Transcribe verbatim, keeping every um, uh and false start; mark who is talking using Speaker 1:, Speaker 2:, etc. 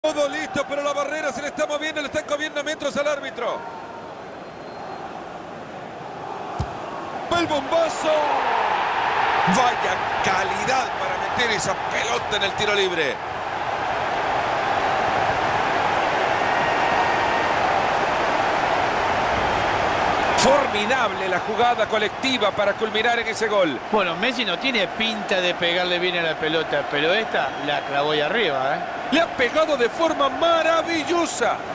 Speaker 1: Todo listo, pero la barrera se le está moviendo, le están comiendo metros al árbitro. ¡El bombazo! Vaya calidad para meter esa pelota en el tiro libre. Formidable la jugada colectiva para culminar en ese gol.
Speaker 2: Bueno, Messi no tiene pinta de pegarle bien a la pelota, pero esta la clavó ahí arriba, ¿eh?
Speaker 1: Le ha pegado de forma maravillosa.